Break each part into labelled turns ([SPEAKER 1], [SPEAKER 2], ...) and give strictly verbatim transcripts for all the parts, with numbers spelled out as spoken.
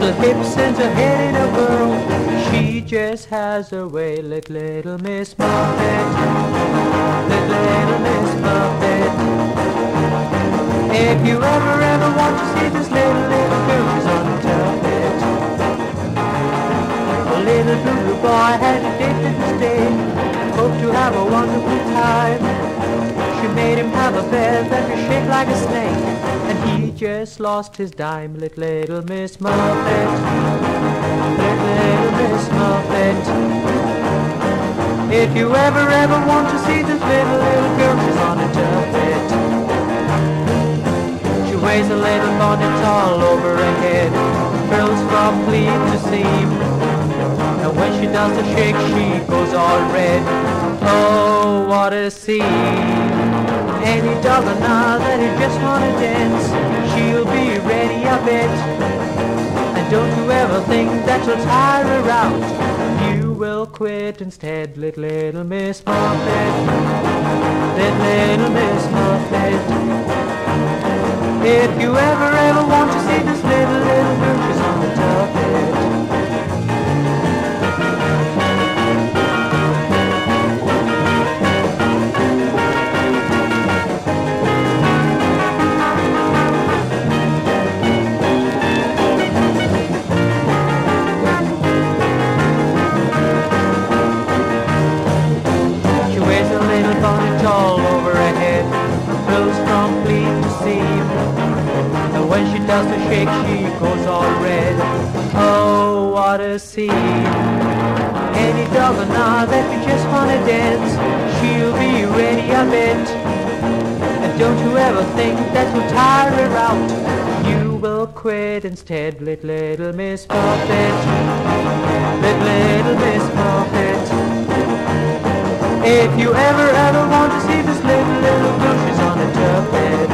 [SPEAKER 1] little hips and her head in a whirl. She just has her way, little, little Miss Muffet, little, little Miss Muffet. If you ever, ever want to see this little, little girl, she's on a tuffet. A little blue boy had a date this day, hoped to have a wonderful time. She made him have a bed that could shake like a snake, and he just lost his dime, little, little Miss Muffet, little, little Miss Muffet. If you ever, ever want to see this little, little girl, she's on a tuffet. She wears a little bonnet all over her head, curls from pleat to seam, and when she does the shake, she goes all red. Oh, what a scene! Any dog or now that you just wanna dance, she'll be ready, I bet. And don't you ever think that you'll tire her out, you will quit instead, little, little Miss Muffet, little, little Miss Muffet. If you ever, ever want to see this little, little girl, she's on the tuffet. Bonnet all over her head, curls from pleat to seam, and when she does the shake, she goes all red. Oh, what a scene! Any dog or now that you just wanna dance, she'll be ready, I bet. And don't you ever think that you'll tire her out, you will quit instead, little, little Miss Muffet, little, little Miss Muffet. If you ever, ever want to see this little, little girl, she's on a tuffet.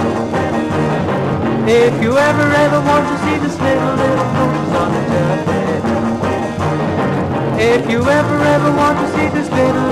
[SPEAKER 1] If you ever, ever want to see this little, little girl, she's on a tuffet. If you ever, ever want to see this little